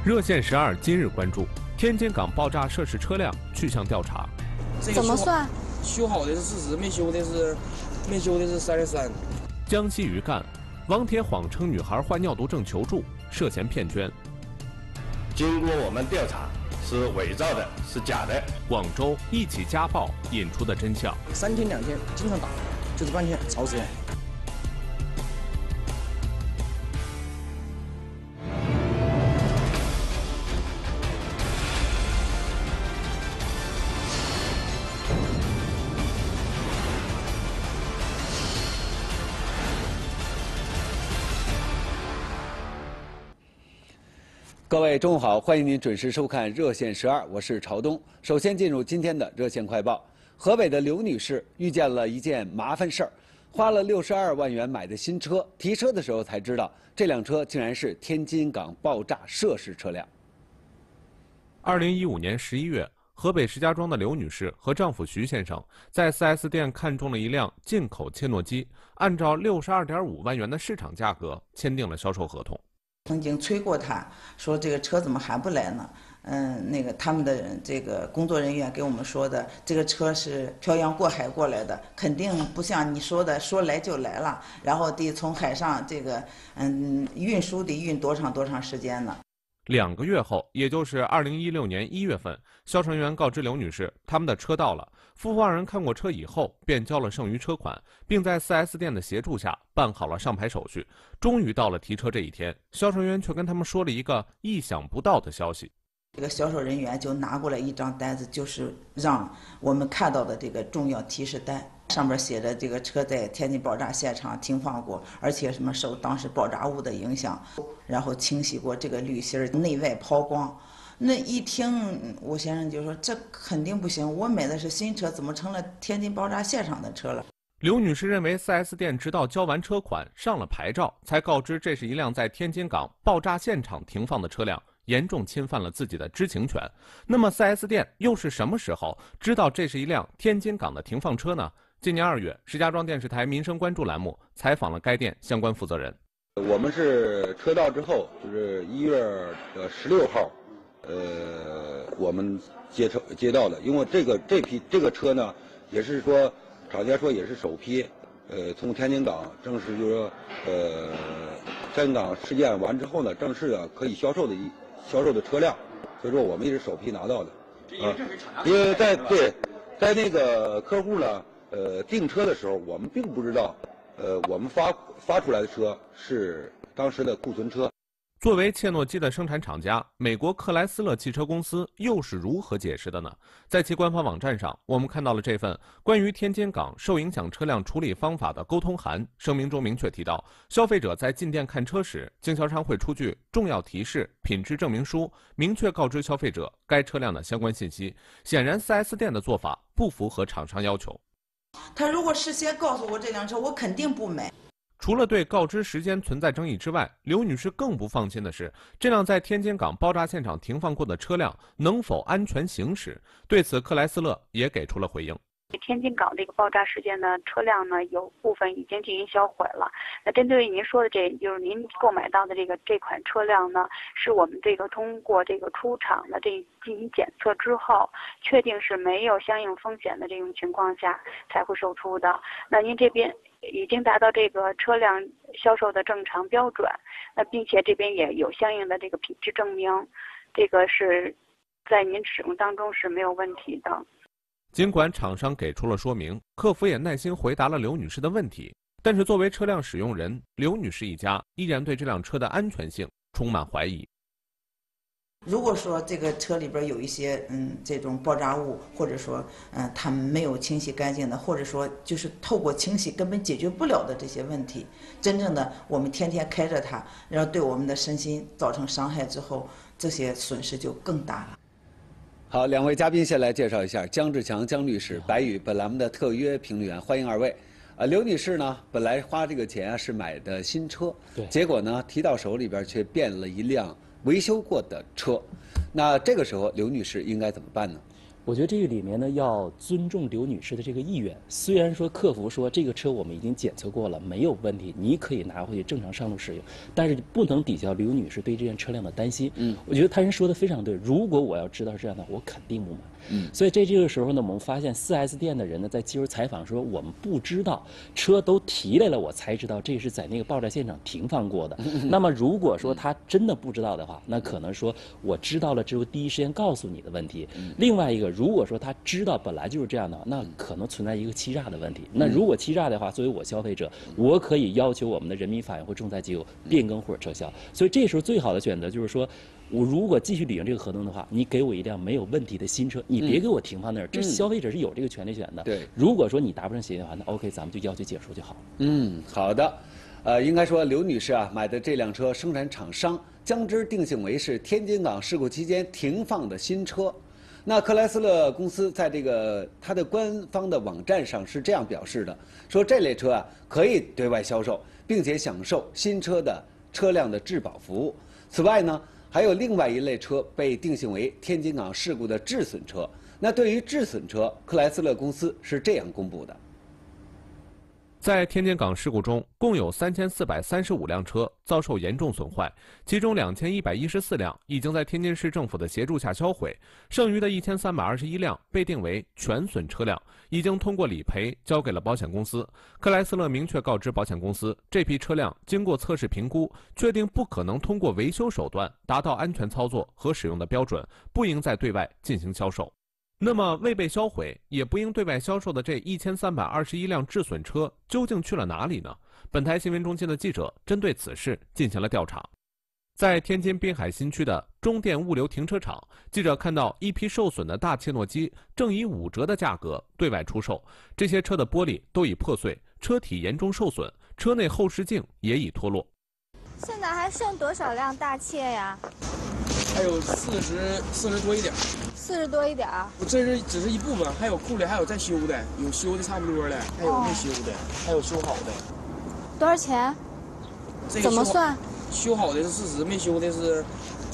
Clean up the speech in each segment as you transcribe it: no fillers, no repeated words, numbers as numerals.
热线12今日关注天津港爆炸涉事车辆去向调查。 怎么算？ 修好的是40，没修的是33。 江西余干，网帖谎称女孩患尿毒症求助，涉嫌骗捐。 经过我们调查，是伪造的，是假的。 广州一起家暴引出的真相。 3天2天经常打，就是半天吵死人。 各位中午好，欢迎您准时收看热线12，我是朝东。首先进入今天的热线快报。河北的刘女士遇见了一件麻烦事儿，花了62万元买的新车，提车的时候才知道，这辆车竟然是天津港爆炸涉事车辆。 2015年11月，河北石家庄的刘女士和丈夫徐先生在 4S 店看中了一辆进口切诺基，按照62.5万元的市场价格签订了销售合同。 曾经催过他，说这个车怎么还不来呢？他们的这个工作人员给我们说的，这个车是漂洋过海过来的，肯定不像你说的说来就来了，然后得从海上这个运输得运多长时间呢 ？2个月后，也就是2016年1月份，销售人员告知刘女士，他们的车到了。夫妇2人看过车以后，便交了剩余车款，并在 4S 店的协助下办好了上牌手续。终于到了提车这一天，销售人员却跟他们说了一个意想不到的消息。 这个销售人员就拿过来一张单子，就是让我们看到的这个重要提示单，上面写着这个车在天津爆炸现场停放过，而且什么受当时爆炸物的影响，然后清洗过这个滤芯，内外抛光。那一听，我先生就说这肯定不行，我买的是新车，怎么成了天津爆炸现场的车了？ 刘女士认为 4S 店直到交完车款上了牌照，才告知这是一辆在天津港爆炸现场停放的车辆，严重侵犯了自己的知情权。那么 4S 店又是什么时候知道这是一辆天津港的停放车呢？今年2月，石家庄电视台民生关注栏目采访了该店相关负责人。 我们是车到之后，就是1月16号，我们接到的，因为这个车呢，也是说厂家说也是首批，从天津港正式就是说，天津港事件完之后呢，正式的可以销售的车辆，所以说我们也是首批拿到的。因为在那个客户呢，订车的时候，我们并不知道，我们发出来的车是当时的库存车。 作为切诺基的生产厂家，美国克莱斯勒汽车公司又是如何解释的呢？在其官方网站上，我们看到了这份关于天津港受影响车辆处理方法的沟通函。声明中明确提到，消费者在进店看车时，经销商会出具重要提示、品质证明书，明确告知消费者该车辆的相关信息。显然 4S 店的做法不符合厂商要求。 他如果事先告诉我这辆车，我肯定不买。 除了对告知时间存在争议之外，刘女士更不放心的是，这辆在天津港爆炸现场停放过的车辆能否安全行驶？对此，克莱斯勒也给出了回应。 天津港这个爆炸事件的车辆呢，有部分已经进行销毁了。那针对您说的就是您购买到的这款车辆呢，是我们这个通过这个出厂的进行检测之后，确定是没有相应风险的这种情况下才会售出的。那您这边已经达到这个车辆销售的正常标准，那并且这边也有相应的这个品质证明，这个是在您使用当中是没有问题的。 尽管厂商给出了说明，客服也耐心回答了刘女士的问题，但是作为车辆使用人，刘女士一家依然对这辆车的安全性充满怀疑。 如果说这个车里边有一些这种爆炸物，或者说它没有清洗干净的，或者说就是透过清洗根本解决不了的这些问题，真正的我们天天开着它，然后对我们的身心造成伤害之后，这些损失就更大了。 好，两位嘉宾先来介绍一下，姜志强姜律师，白宇本栏目的特约评论员，欢迎2位。刘女士呢，本来花这个钱是买的新车，对，结果呢提到手里边却变了一辆维修过的车，那这个时候刘女士应该怎么办呢？ 我觉得这个里面呢，要尊重刘女士的这个意愿。虽然说客服说这个车我们已经检测过了，没有问题，你可以拿回去正常上路使用，但是不能抵消刘女士对这辆车辆的担心。我觉得他人说的非常对。如果我要知道是这样的，我肯定不买。所以在这个时候呢，我们发现 4S 店的人呢，在接受采访说，我们不知道，车都提来了，我才知道这是在那个爆炸现场停放过的。那么如果说他真的不知道的话，那可能说我知道了之后第一时间告诉你的问题。另外一个，如果说他知道本来就是这样的话，那可能存在一个欺诈的问题。那如果欺诈的话，作为我消费者，我可以要求我们的人民法院或仲裁机构变更或者撤销。所以这时候最好的选择就是说，我如果继续履行这个合同的话，你给我一辆没有问题的新车，你别给我停放那儿。这消费者是有这个权利选的。 对， 如果说你达不成协议的话，那 OK， 咱们就要求解除就好。 好的。应该说刘女士啊买的这辆车，生产厂商将之定性为是天津港事故期间停放的新车。那克莱斯勒公司在它的官方的网站上是这样表示的，说这类车啊可以对外销售，并且享受新车的车辆的质保服务。此外呢，还有另外一类车被定性为天津港事故的致损车。那对于致损车，克莱斯勒公司是这样公布的： 在天津港事故中，共有3435辆车遭受严重损坏，其中2114辆已经在天津市政府的协助下销毁，剩余的1321辆被定为全损车辆，已经通过理赔交给了保险公司。克莱斯勒明确告知保险公司，这批车辆经过测试评估，确定不可能通过维修手段达到安全操作和使用的标准，不应再对外进行销售。那么未被销毁也不应对外销售的这1321辆致损车究竟去了哪里呢？本台新闻中心的记者针对此事进行了调查。在天津滨海新区的中电物流停车场，记者看到一批受损的大切诺基正以5折的价格对外出售。这些车的玻璃都已破碎，车体严重受损，车内后视镜也已脱落。 现在还剩多少辆大切呀？ 还有40多一点 ，40多一点。 这只是一部分，还有库里还有在修的，有修的差不多的，还有没修的，还有修好的。 多少钱？怎么算？ 修好的是40，没修的是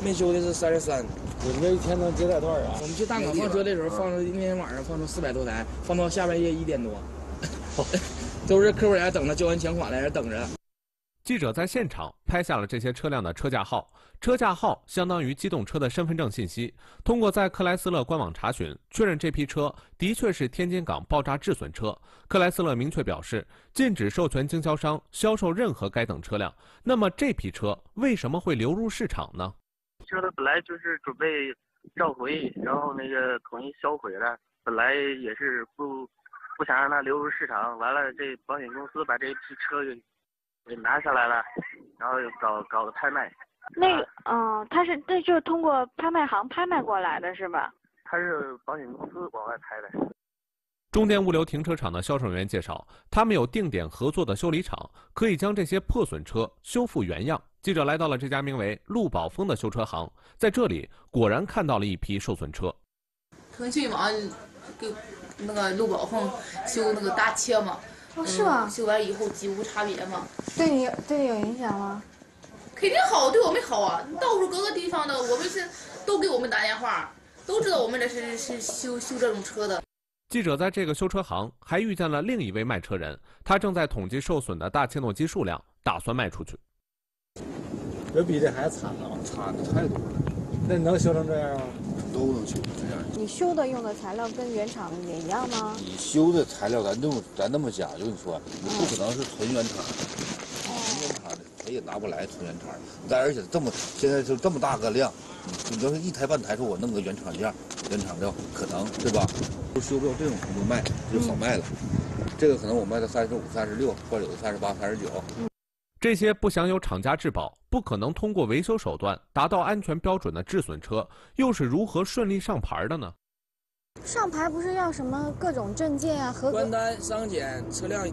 33。 你们这一天能接待多少人？ 我们去大港放车的时候，放出一天晚上放出400多台，放到下半夜1点多，都是客户在等着交完钱款来这等着。 记者在现场拍下了这些车辆的车架号，车架号相当于机动车的身份证信息。通过在克莱斯勒官网查询，确认这批车的确是天津港爆炸致损车。克莱斯勒明确表示，禁止授权经销商销售任何该等车辆。那么这批车为什么会流入市场呢？ 车的本来就是准备召回，然后那个统一销毁了，本来也是不想让它流入市场，完了这保险公司把这批车给拿下来了，然后又搞的拍卖。 那就是通过拍卖行拍卖过来的是吧？ 他是保险公司往外拍的。 中电物流停车场的销售人员介绍，他们有定点合作的修理厂，可以将这些破损车修复原样。记者来到了这家名为陆宝丰的修车行，在这里果然看到了一批受损车。 腾讯网给那个陆宝丰修那个大切嘛。 是吗？ 修完以后几无差别嘛。 对你有影响吗？ 肯定好，对我们好啊！到处各个地方的，我们是都给我们打电话，都知道我们这是修这种车的。 记者在这个修车行还遇见了另一位卖车人，他正在统计受损的大切诺基数量，打算卖出去。 这比这还惨呢，差的太多了。那你能修成这样吗？ 都能修成这样。 你修的用的材料跟原厂的也一样吗？ 你修的材料咱那么讲究，你说你不可能是纯原厂的，纯原厂的谁也拿不来纯原厂的。再而且现在就这么大个量，你要是一台半台说我弄个原厂件、原厂料，可能对吧？都修不到这种程度卖，就少卖了。这个可能我卖到35、36，或者有的38、39。 这些不享有厂家质保，不可能通过维修手段达到安全标准的致损车，又是如何顺利上牌的呢？ 上牌不是要什么各种证件啊、合格关单、商检、车辆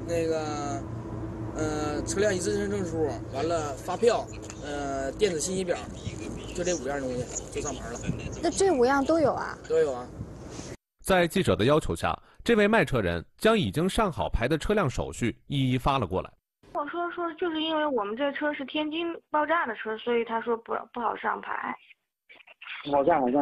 车辆一次性证书，完了发票，电子信息表，就这5样东西就上牌了。 那这5样都有啊？ 都有啊。 在记者的要求下，这位卖车人将已经上好牌的车辆手续一一发了过来。 我说就是因为我们这车是天津爆炸的车，所以他说不好上牌。 好像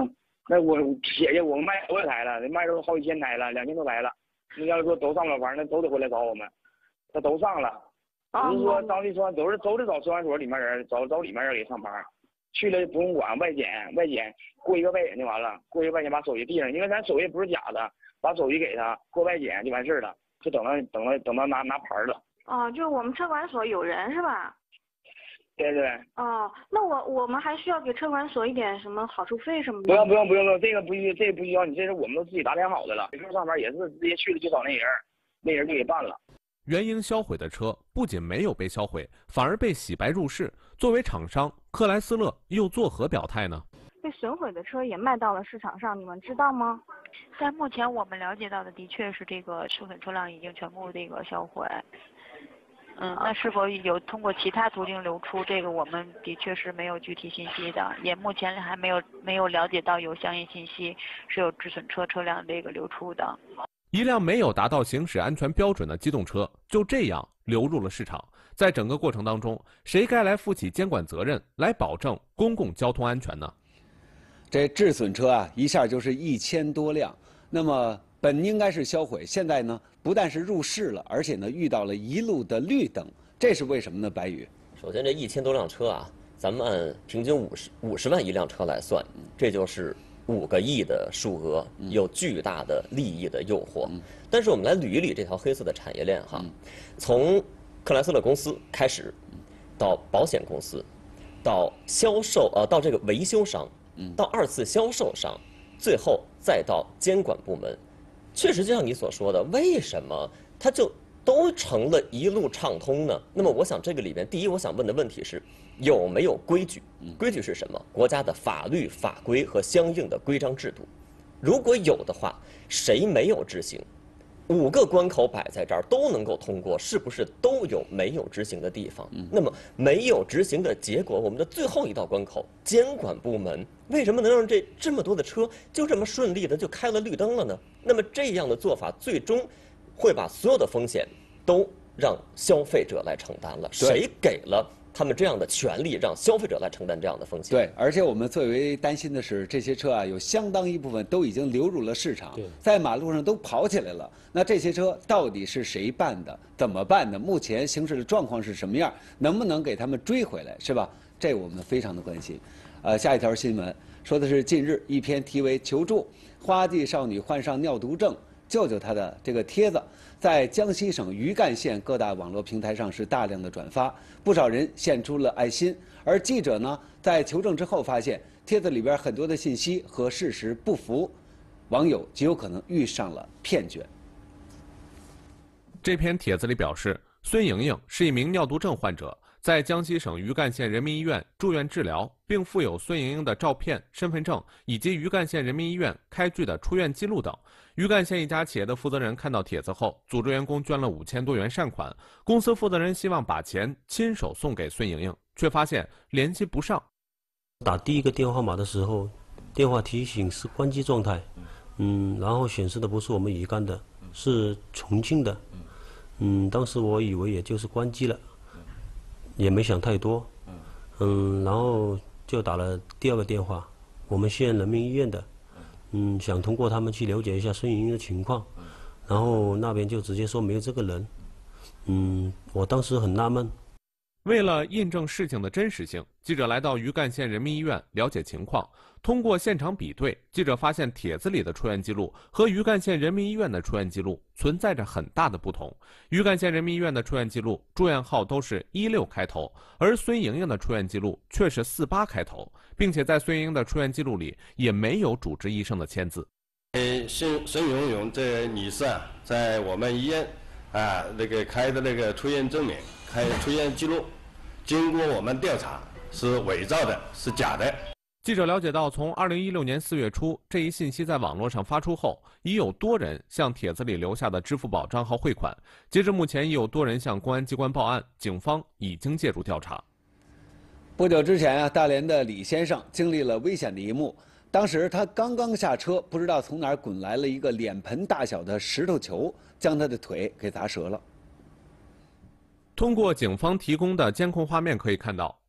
那我姐姐我们卖多少台了？卖都好几千台了，2000多台了。那要是说都上不了班，那都得回来找我们。那都上了，不是说当地说都是找车管所里面人，找里面人给上班。去了不用管外检过一个外检就完了，过一个外检把手机递上，因为咱手机不是假的，把手机给他过外检就完事儿了，就等到拿牌了。 哦，就我们车管所有人是吧？ 对对。 哦，那我们还需要给车管所一点什么好处费什么的？ 不用，这个不需要，你这是我们都自己打点好的了。没事上班也是直接去了就找那人，那人就给办了。 原因销毁的车不仅没有被销毁，反而被洗白入市。作为厂商，克莱斯勒又作何表态呢？ 被损毁的车也卖到了市场上，你们知道吗？ 但目前我们了解到的，的确是这个受损车辆已经全部这个销毁。那是否有通过其他途径流出？这个我们的确是没有具体信息的，也目前还没有了解到有相应信息是有致损车辆这个流出的。 一辆没有达到行驶安全标准的机动车就这样流入了市场，在整个过程当中，谁该来负起监管责任，来保证公共交通安全呢？ 这致损车啊，一下就是1000多辆，那么本应该是销毁，现在呢，不但是入市了，而且呢遇到了一路的绿灯，这是为什么呢？白宇， 首先这1000多辆车啊，咱们按平均50万一辆车来算，这就是5个亿的数额，有巨大的利益的诱惑。但是我们来捋一捋这条黑色的产业链哈，从克莱斯勒公司开始，到保险公司，到销售到这个维修商，到2次销售商，最后再到监管部门。确实就像你所说的，为什么它就都成了一路畅通呢？那么我想这个里边，第一我想问的问题是，有没有规矩？规矩是什么？国家的法律法规和相应的规章制度。如果有的话，谁没有执行？5个关口摆在这儿都能够通过，是不是都有没有执行的地方？那么没有执行的结果，我们的最后一道关口，监管部门为什么能让这么多的车就这么顺利的就开了绿灯了呢？那么这样的做法，最终会把所有的风险都让消费者来承担了。谁给了他们这样的权利，让消费者来承担这样的风险？ 对，而且我们最为担心的是，这些车啊，有相当一部分都已经流入了市场，在马路上都跑起来了。那这些车到底是谁办的？怎么办的？目前行驶的状况是什么样？能不能给他们追回来？是吧？这我们非常的关心。下一条新闻说的是近日一篇题为“求助花季少女患上尿毒症，救救她”的这个帖子，在江西省余干县各大网络平台上是大量的转发，不少人献出了爱心。而记者呢，在求证之后发现，帖子里边很多的信息和事实不符，网友极有可能遇上了骗局。 这篇帖子里表示，孙莹莹是一名尿毒症患者，在江西省余干县人民医院住院治疗，并附有孙莹莹的照片、身份证以及余干县人民医院开具的出院记录等。余干县一家企业的负责人看到帖子后，组织员工捐了5000多元善款。公司负责人希望把钱亲手送给孙莹莹，却发现联系不上。 打第一个电话号码的时候，电话提醒是关机状态，然后显示的不是我们余干的，是重庆的。当时我以为也就是关机了，也没想太多，然后就打了第2个电话，我们县人民医院的，想通过他们去了解一下孙莹莹的情况，然后那边就直接说没有这个人，我当时很纳闷。 为了印证事情的真实性，记者来到余干县人民医院了解情况。通过现场比对，记者发现帖子里的出院记录和余干县人民医院的出院记录存在着很大的不同。余干县人民医院的出院记录住院号都是16开头，而孙莹莹的出院记录却是48开头，并且在孙莹莹的出院记录里也没有主治医生的签字。 孙莹莹这女士啊，在我们医院那个开的那个出院证明、开出院记录，经过我们调查是伪造的，是假的。 记者了解到，从2016年4月初这一信息在网络上发出后，已有多人向帖子里留下的支付宝账号汇款。截至目前，已有多人向公安机关报案，警方已经介入调查。 不久之前大连的李先生经历了危险的一幕。当时他刚刚下车，不知道从哪儿滚来了一个脸盆大小的石头球，将他的腿给砸折了。 通过警方提供的监控画面可以看到，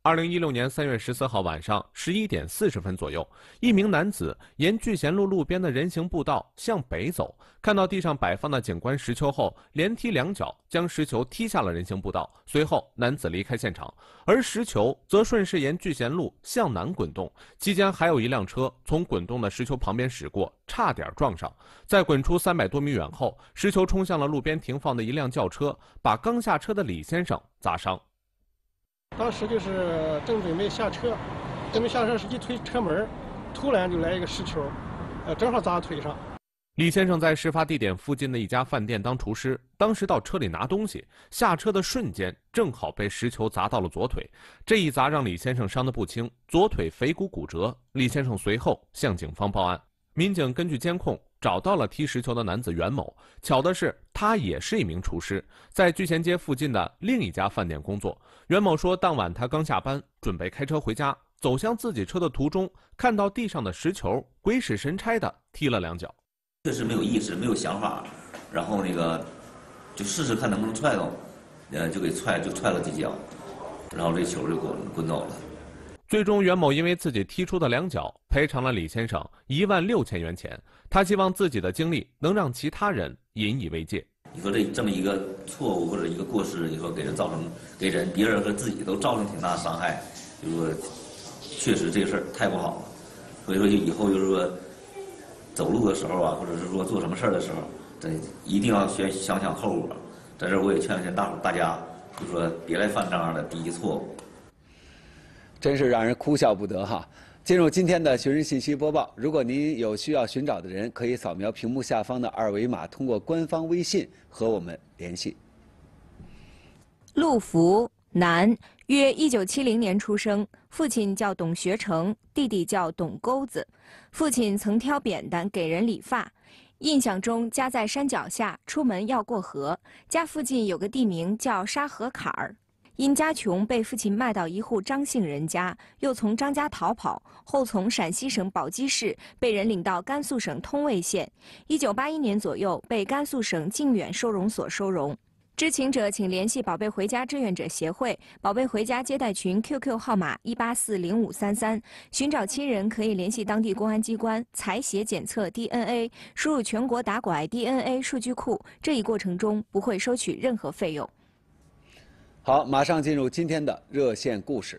2016年3月14号晚上11点40分左右，一名男子沿聚贤路路边的人行步道向北走，看到地上摆放的景观石球后，连踢2脚，将石球踢下了人行步道。随后，男子离开现场，而石球则顺势沿聚贤路向南滚动。期间还有一辆车从滚动的石球旁边驶过，差点撞上。在滚出300多米远后，石球冲向了路边停放的一辆轿车，把刚下车的李先生砸伤。 当时就是正准备下车，一推车门，突然就来一个石球，正好砸腿上。 李先生在事发地点附近的一家饭店当厨师，当时到车里拿东西，下车的瞬间正好被石球砸到了左腿，这一砸让李先生伤得不轻，左腿腓骨骨折。李先生随后向警方报案，民警根据监控找到了踢石球的男子袁某。巧的是，他也是一名厨师，在聚贤街附近的另一家饭店工作。袁某说，当晚他刚下班，准备开车回家，走向自己车的途中，看到地上的石球，鬼使神差的踢了2脚。 确实没有意识，没有想法，然后就试试看能不能踹动，就踹了几脚，然后这球就滚走了。 最终，袁某因为自己踢出的2脚，赔偿了李先生16000元钱。他希望自己的经历能让其他人引以为戒。 你说这么一个错误或者一个过失，你说给别人和自己都造成挺大的伤害，就是说确实这个事儿太不好了。所以说以后就是说走路的时候啊，或者是说做什么事儿的时候，一定要先想想后果。在这儿我也劝大家，就说别来犯这样的低级错误。 真是让人哭笑不得哈！进入今天的寻人信息播报。如果您有需要寻找的人，可以扫描屏幕下方的2维码，通过官方微信和我们联系。 陆福，男，约1970年出生，父亲叫董学成，弟弟叫董钩子。父亲曾挑扁担给人理发。印象中家在山脚下，出门要过河，家附近有个地名叫沙河坎儿。因家穷，被父亲卖到一户张姓人家，又从张家逃跑，后从陕西省宝鸡市被人领到甘肃省通渭县。1981年左右，被甘肃省靖远收容所收容。知情者请联系宝贝回家志愿者协会、宝贝回家接待群 QQ 号码1840533，寻找亲人可以联系当地公安机关采血检测 DNA， 输入全国打拐 DNA 数据库，这一过程中不会收取任何费用。 好，马上进入今天的热线故事。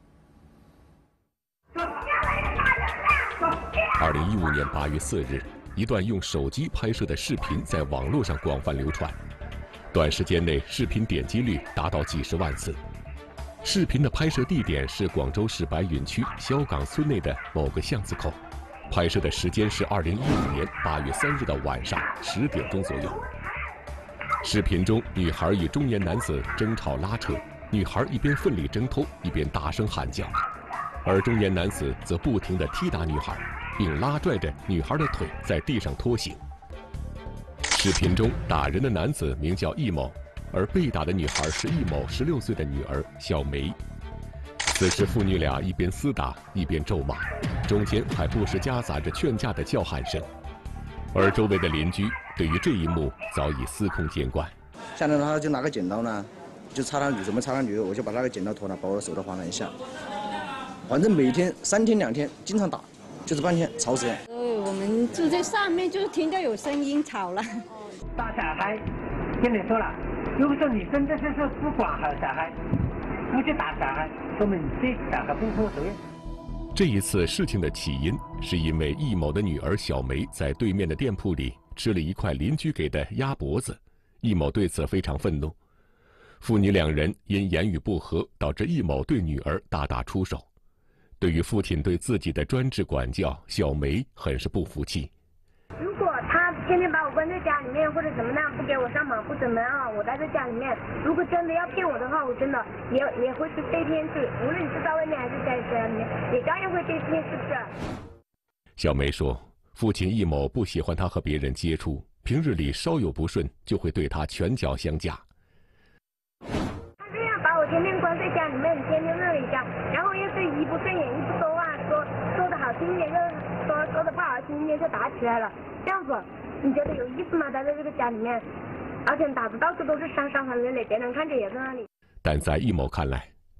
2015年8月4日，一段用手机拍摄的视频在网络上广泛流传，短时间内视频点击率达到几十万次。视频的拍摄地点是广州市白云区萧岗村内的某个巷子口，拍摄的时间是2015年8月3日的晚上10点钟左右。视频中，女孩与中年男子争吵拉扯，女孩一边奋力挣脱，一边大声喊叫，而中年男子则不停地踢打女孩，并拉拽着女孩的腿在地上拖行。视频中打人的男子名叫易某，而被打的女孩是易某16岁的女儿小梅。此时父女俩一边厮打一边咒骂，中间还不时夹杂着劝架的叫喊声。而周围的邻居对于这一幕早已司空见惯。 下来他就拿个剪刀呢，就插上去，准备插上去，我就把那个剪刀脱了，把我的手都划了一下。反正每天3天2天经常打，就是半天吵死了。 我们住在上面，就听到有声音吵了。 打小孩，跟你说了，如果说你真的是不管好小孩，不去打小孩，说明你对小孩不负责任。 这一次事情的起因是因为易某的女儿小梅在对面的店铺里吃了一块邻居给的鸭脖子，易某对此非常愤怒。父女2人因言语不合，导致易某对女儿大打出手。对于父亲对自己的专制管教，小梅很是不服气。 如果他天天把我关在家里面，或者怎么样，不给我上班，不怎么样，我待在家里面，如果真的要骗我的话，我真的也会去被骗去，无论是在外面还是在家里面，也照样会被骗，是不是？ 小梅说，父亲易某不喜欢她和别人接触，平日里稍有不顺就会对她拳脚相加。 他这样把我天天关在家里面，天天那里讲，然后又是一不顺眼一不说话，说的好听一点就说的不好听一点就打起来了，这样子你觉得有意思吗？待在这个家里面，而且打的到处都是伤痕累累，别人看着也在那里。 但在易某看来，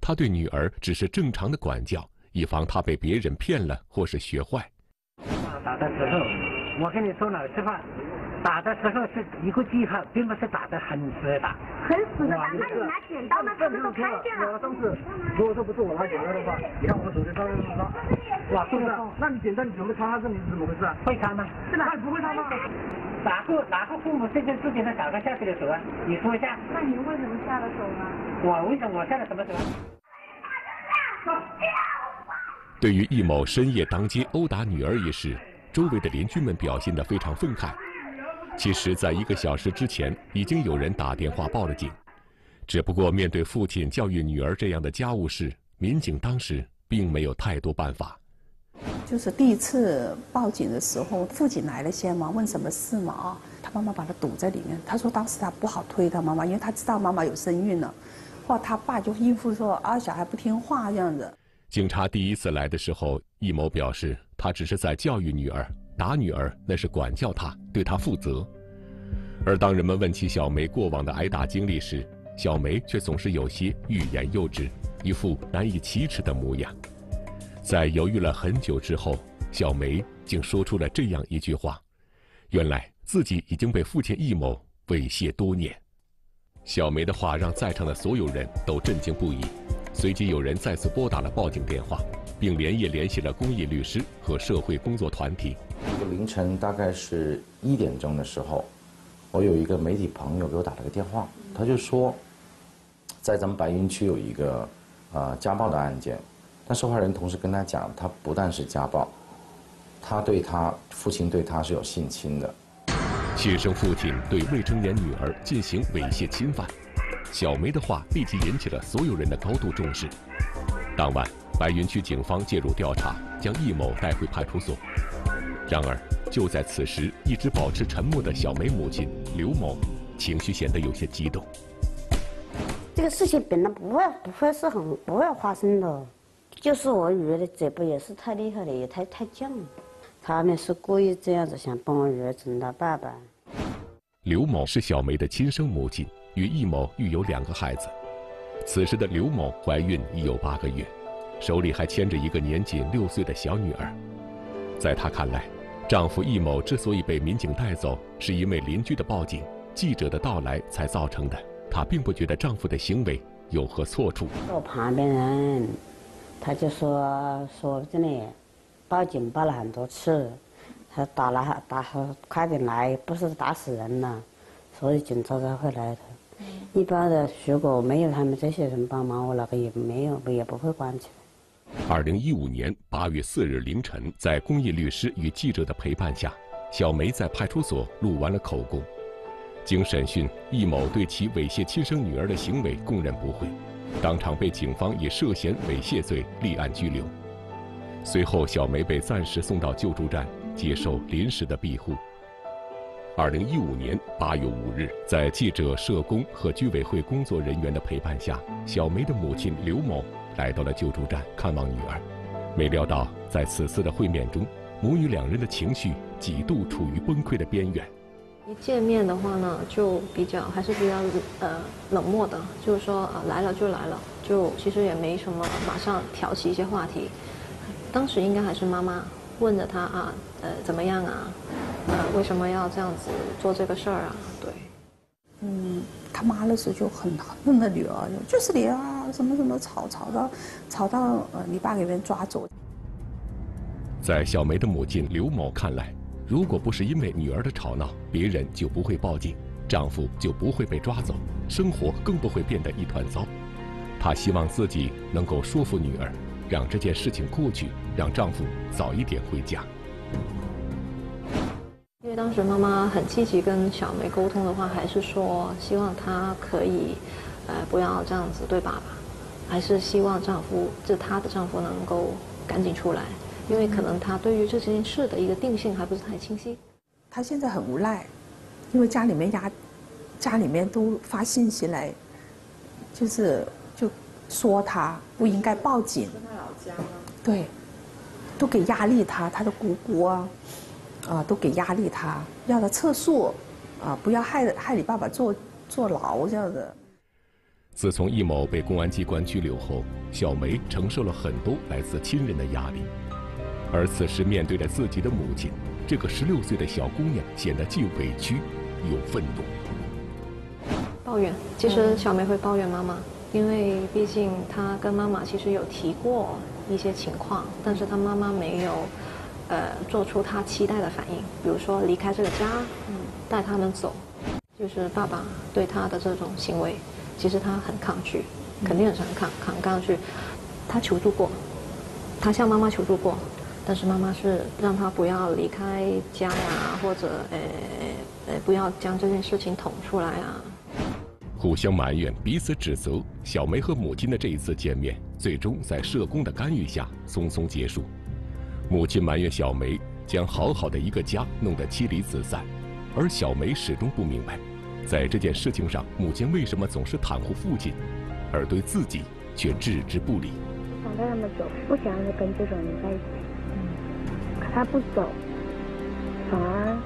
他对女儿只是正常的管教，以防她被别人骗了或是学坏。 打的时候，我跟你说老实话，打的时候是一个记号，并不是打得很死打。 很死的打，那你拿剪刀，那他们都看见了。 当时如果说不是我拿剪刀的话，你看我手机上面是吧？哇，是不是？那你剪刀你怎么擦他这里是怎么回事啊？ 会擦吗？ 是的， 那你不会擦吗？ 哪个父母对着自己的小孩下这个手啊？你说一下。 那你为什么下了手呢？ 为什么我下了什么手？ 对于易某深夜当街殴打女儿一事，周围的邻居们表现得非常愤慨。其实，在1个小时之前，已经有人打电话报了警。只不过，面对父亲教育女儿这样的家务事，民警当时并没有太多办法。 就是第一次报警的时候，父亲来了先嘛，问什么事嘛啊，他妈妈把他堵在里面。他说当时他不好推他妈妈，因为他知道妈妈有身孕了。后来他爸就应付说啊，小孩不听话这样子。 警察第一次来的时候，易某表示他只是在教育女儿，打女儿那是管教她，对她负责。而当人们问起小梅过往的挨打经历时，小梅却总是有些欲言又止，一副难以启齿的模样。在犹豫了很久之后，小梅竟说出了这样一句话：原来自己已经被父亲易某猥亵多年。小梅的话让在场的所有人都震惊不已，随即有人再次拨打了报警电话，并连夜联系了公益律师和社会工作团体。 凌晨大概是1点钟的时候，我有一个媒体朋友给我打了个电话，他就说，在咱们白云区有一个家暴的案件，但受害人同时跟他讲，他不但是家暴，他父亲对他是有性侵的。 亲生父亲对未成年女儿进行猥亵侵犯，小梅的话立即引起了所有人的高度重视。当晚，白云区警方介入调查，将易某带回派出所。然而，就在此时，一直保持沉默的小梅母亲刘某，情绪显得有些激动。 这个事情本来不会发生的，就是我女儿的嘴巴也是太厉害了，也太犟了。他们是故意这样子想帮我女儿整他爸爸。 刘某是小梅的亲生母亲，与易某育有2个孩子。此时的刘某怀孕已有8个月，手里还牵着一个年仅6岁的小女儿。在她看来，丈夫易某之所以被民警带走，是因为邻居的报警、记者的到来才造成的。她并不觉得丈夫的行为有何错处。 我旁边人，他就说真的，报警报了很多次，他打快点来，不是打死人了，所以警察才会来的。一般的，如果没有他们这些人帮忙，我那个也不会关起来。 2015年8月4日凌晨，在公益律师与记者的陪伴下，小梅在派出所录完了口供。经审讯，易某对其猥亵亲生女儿的行为供认不讳，当场被警方以涉嫌猥亵罪立案拘留。随后，小梅被暂时送到救助站接受临时的庇护。2015年8月5日，在记者、社工和居委会工作人员的陪伴下，小梅的母亲刘某来到了救助站看望女儿。没料到，在此次的会面中，母女2人的情绪几度处于崩溃的边缘。 一见面的话呢，就还是比较冷漠的，就是说来了就来了，就其实也没什么马上挑起一些话题。当时应该还是妈妈问着他怎么样啊，为什么要这样子做这个事儿啊？对， 他妈那时候就很恨他女儿，就是你啊，什么什么吵到你爸给人抓走。 在小梅的母亲刘某看来，如果不是因为女儿的吵闹，别人就不会报警，丈夫就不会被抓走，生活更不会变得一团糟。她希望自己能够说服女儿，让这件事情过去，让丈夫早一点回家。 因为当时妈妈很积极跟小梅沟通的话，还是说希望她可以，不要这样子对爸爸，还是希望她的丈夫能够赶紧出来，因为可能她对于这件事的一个定性还不是太清晰。 她现在很无奈，因为家里面都发信息来，就说她不应该报警。是她老家吗？对，都给压力她的姑姑都给压力她，要她撤诉，不要害你爸爸坐牢这样的。 自从易某被公安机关拘留后，小梅承受了很多来自亲人的压力，而此时面对着自己的母亲，这个16岁的小姑娘显得既委屈又愤怒。 抱怨，其实小梅会抱怨妈妈，因为毕竟她跟妈妈其实有提过一些情况，但是她妈妈没有做出她期待的反应，比如说离开这个家，带他们走，就是爸爸对她的这种行为，其实她很抗拒，肯定很抗拒。她求助过，她向妈妈求助过，但是妈妈是让她不要离开家呀，或者不要将这件事情捅出来啊。 互相埋怨，彼此指责，小梅和母亲的这一次见面，最终在社工的干预下匆匆结束。母亲埋怨小梅将好好的一个家弄得妻离子散，而小梅始终不明白，在这件事情上，母亲为什么总是袒护父亲，而对自己却置之不理。 想带他们走，不想跟这种人在一起，可他不走，反而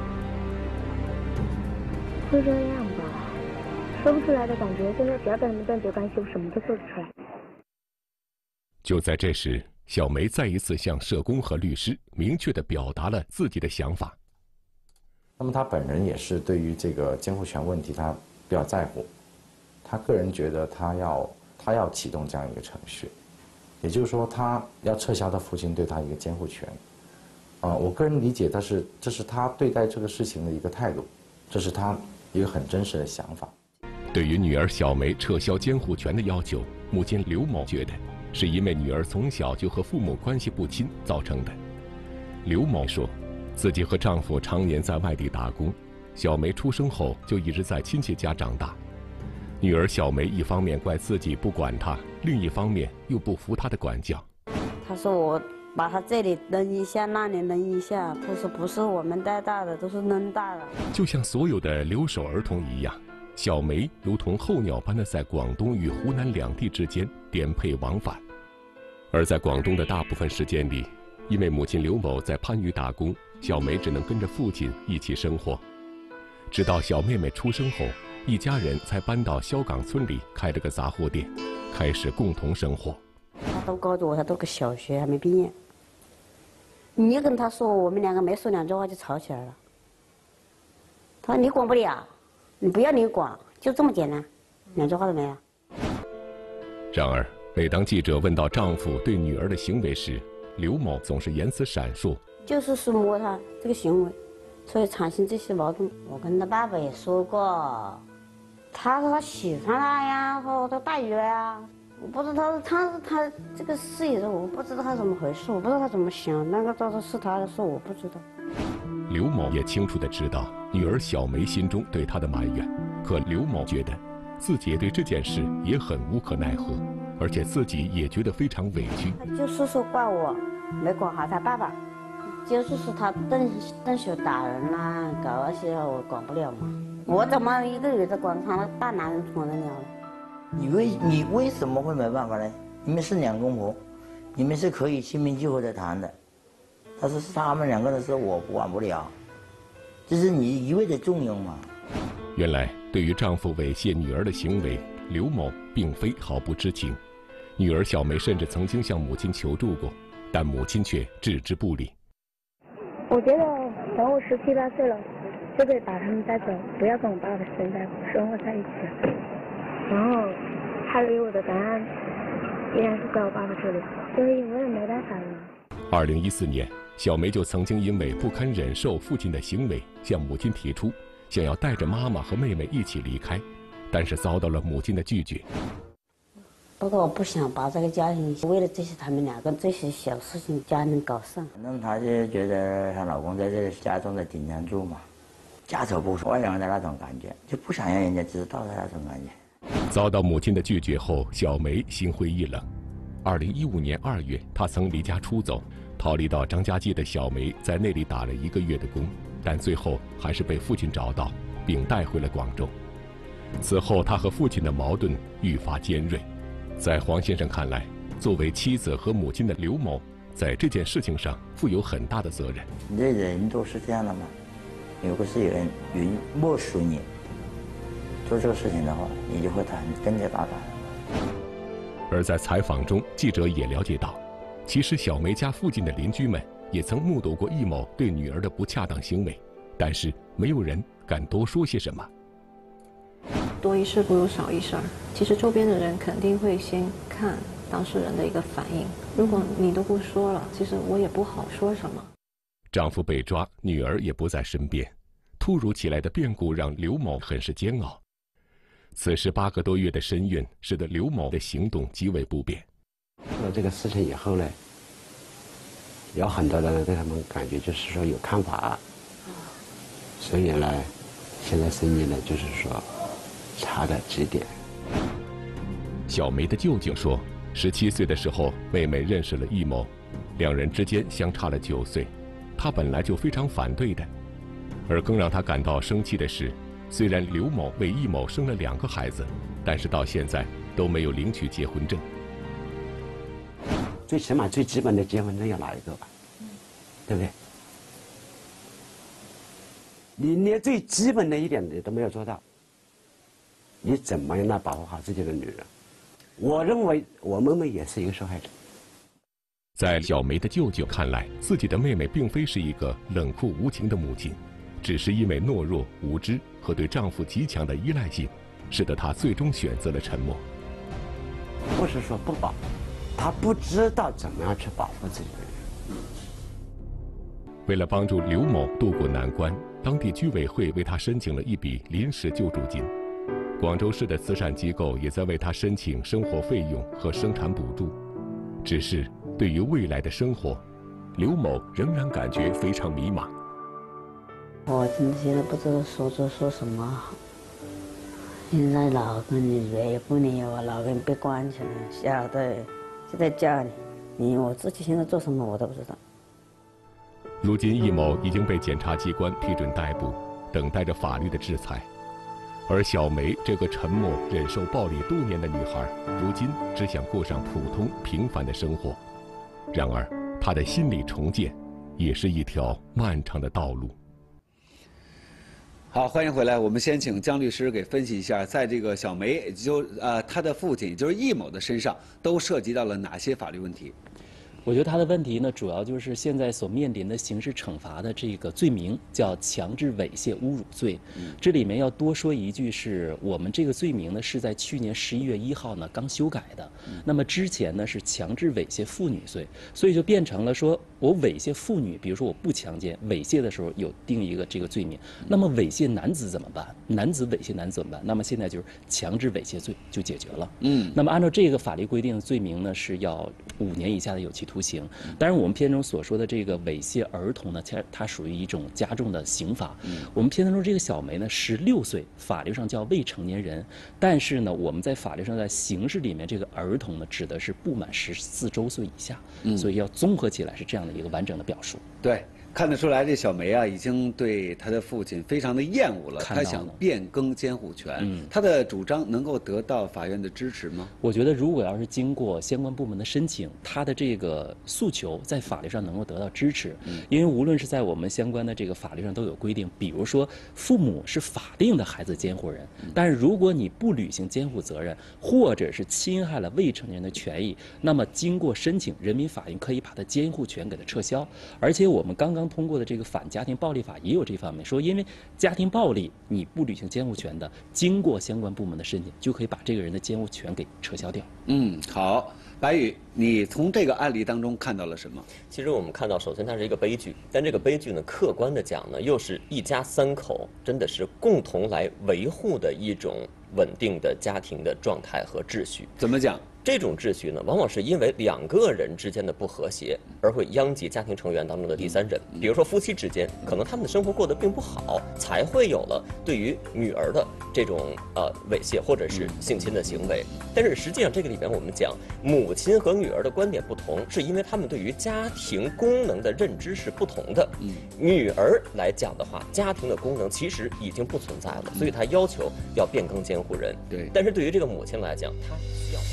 会这样吧。说不出来的感觉，现在只要跟他们断绝关系，我什么都做得出来。 就在这时，小梅再一次向社工和律师明确地表达了自己的想法。 那么他本人也是对于这个监护权问题，他比较在乎。他个人觉得他要启动这样一个程序，也就是说他要撤销他父亲对他一个监护权。我个人理解，这是他对待这个事情的一个态度，这是他一个很真实的想法。 对于女儿小梅撤销监护权的要求，母亲刘某觉得是因为女儿从小就和父母关系不亲造成的。刘某说，自己和丈夫常年在外地打工，小梅出生后就一直在亲戚家长大。女儿小梅一方面怪自己不管她，另一方面又不服她的管教。 她说我把她这里扔一下，那里扔一下，她说不是我们带大的，都是扔大的。 就像所有的留守儿童一样，小梅如同候鸟般的在广东与湖南两地之间颠沛往返。而在广东的大部分时间里，因为母亲刘某在番禺打工，小梅只能跟着父亲一起生活。直到小妹妹出生后，一家人才搬到萧岗村里开了个杂货店，开始共同生活。 他都告诉我，他都个小学还没毕业。你跟他说，我们两个没说两句话就吵起来了。他说你管不了，你不要你管，就这么简单，两句话都没有。 然而，每当记者问到丈夫对女儿的行为时，刘某总是言辞闪烁， 就是摸他这个行为，所以产生这些矛盾。我跟他爸爸也说过，他说他喜欢他呀，说他大姨了呀。我不知道他这个事也是我不知道他怎么回事，我不知道他怎么想，那个到时候是他的事，我不知道。 刘某也清楚地知道女儿小梅心中对他的埋怨，可刘某觉得自己对这件事也很无可奈何，而且自己也觉得非常委屈。 就是说怪我没管好他爸爸，就是说他动手打人啦，搞那些我管不了嘛。我怎么一个女的管他大男人管得了呢？ 你为什么会没办法呢？你们是两公婆，你们是可以心平气和的谈的。但是他们两个的事我管不了，这是你一味的纵容嘛。 原来对于丈夫猥亵女儿的行为，刘某并非毫不知情。女儿小梅甚至曾经向母亲求助过，但母亲却置之不理。 我觉得等我17、18岁了，就可以把他们带走，不要跟我爸爸生活在一起。然后他给我的答案依然是在我爸爸这里，所以我也没办法了。 2014年，小梅就曾经因为不堪忍受父亲的行为，向母亲提出想要带着妈妈和妹妹一起离开，但是遭到了母亲的拒绝。 不过我不想把这个家庭为了他们两个这些小事情家庭搞上。 反正她就觉得她老公在这家中的顶梁柱嘛，家丑不外扬的那种感觉，就不想让人家知道的那种感觉。 遭到母亲的拒绝后，小梅心灰意冷。2015年2月，她曾离家出走，逃离到张家界的小梅在那里打了1个月的工，但最后还是被父亲找到，并带回了广州。此后，她和父亲的矛盾愈发尖锐。在黄先生看来，作为妻子和母亲的刘某，在这件事情上负有很大的责任。 你这人都是这样的嘛，有个是有人默许你， 做这个事情的话，你就会更加大胆。 而在采访中，记者也了解到，其实小梅家附近的邻居们也曾目睹过易某对女儿的不恰当行为，但是没有人敢多说些什么。 多一事不如少一事儿。其实周边的人肯定会先看当事人的一个反应。如果你都不说了，其实我也不好说什么。 丈夫被抓，女儿也不在身边，突如其来的变故让刘某很是煎熬。此时8个多月的身孕，使得刘某的行动极为不便。 出了这个事情以后呢，有很多人对他们感觉就是说有看法，所以呢，现在生意呢就是说差了几点。 小梅的舅舅说，17岁的时候，妹妹认识了易某，2人之间相差了9岁，她本来就非常反对的。而更让她感到生气的是，虽然刘某为易某生了2个孩子，但是到现在都没有领取结婚证。 最起码最基本的结婚证要拿一个吧，对不对？你连最基本的一点你都没有做到，你怎么样来保护好自己的女人？我认为我妹妹也是一个受害者。 在小梅的舅舅看来，自己的妹妹并非是一个冷酷无情的母亲，只是因为懦弱、无知和对丈夫极强的依赖性，使得她最终选择了沉默。 不是说不保，她不知道怎么样去保护自己的人。 为了帮助刘某渡过难关，当地居委会为他申请了一笔临时救助金。广州市的慈善机构也在为他申请生活费用和生产补助。只是对于未来的生活，刘某仍然感觉非常迷茫。 我真的现在不知道说什么好。现在老公你也不理我，老公被关起来，小的就在家里，我自己现在做什么我都不知道。 如今易某已经被检察机关批准逮捕，等待着法律的制裁。而小梅这个沉默、忍受暴力多年的女孩，如今只想过上普通平凡的生活。然而，她的心理重建也是一条漫长的道路。 好，欢迎回来。我们先请姜律师给分析一下，在这个小梅她的父亲就是易某的身上，都涉及到了哪些法律问题？ 我觉得他的问题呢，主要就是现在所面临的刑事惩罚的这个罪名叫强制猥亵侮辱罪。这里面要多说一句，是我们这个罪名呢是在去年11月1号呢刚修改的。那么之前呢是强制猥亵妇女罪，所以就变成了说我猥亵妇女，比如说我不强奸，猥亵的时候有定一个这个罪名。那么猥亵男子怎么办？男子猥亵男子怎么办？那么现在就是强制猥亵罪就解决了。那么按照这个法律规定，罪名呢是要5年以下的有期徒刑。当然，我们片中所说的这个猥亵儿童呢，它属于一种加重的刑罚。我们片当中这个小梅呢，16岁，法律上叫未成年人，但是呢，我们在法律上在刑事里面，这个儿童呢指的是不满14周岁以下，所以要综合起来是这样的一个完整的表述。 对。看得出来，这小梅啊，已经对她的父亲非常的厌恶了。她想变更监护权。她的主张能够得到法院的支持吗？ 我觉得，如果要是经过相关部门的申请，她的这个诉求在法律上能够得到支持。因为无论是在我们相关的这个法律上都有规定，比如说父母是法定的孩子监护人，但是如果你不履行监护责任，或者是侵害了未成年人的权益，那么经过申请，人民法院可以把他监护权给他撤销。而且我们刚刚通过的这个反家庭暴力法也有这方面说，因为家庭暴力你不履行监护权的，经过相关部门的申请，就可以把这个人的监护权给撤销掉。 好，白宇，你从这个案例当中看到了什么？ 其实我们看到，首先它是一个悲剧，但这个悲剧呢，客观的讲呢，又是一家3口真的是共同来维护的一种稳定的家庭的状态和秩序。 怎么讲？ 这种秩序呢，往往是因为2个人之间的不和谐，而会殃及家庭成员当中的第3人。比如说夫妻之间，可能他们的生活过得并不好，才会有了对于女儿的这种猥亵或者是性侵的行为。但是实际上这个里边我们讲，母亲和女儿的观点不同，是因为他们对于家庭功能的认知是不同的。女儿来讲的话，家庭的功能其实已经不存在了，所以她要求要变更监护人。 对， 但是对于这个母亲来讲，她需要。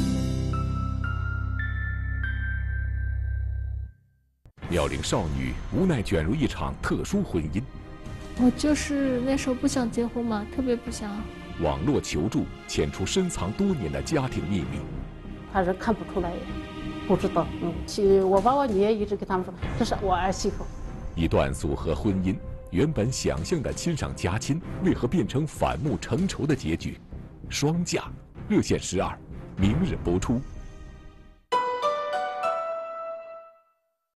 妙龄少女无奈卷入一场特殊婚姻。 我就是那时候不想结婚嘛，特别不想。 网络求助，牵出深藏多年的家庭秘密。 他是看不出来，不知道。我爸我爷一直跟他们说，这是我儿媳妇。 一段组合婚姻，原本想象的亲上加亲，为何变成反目成仇的结局？双嫁，热线12，明日播出。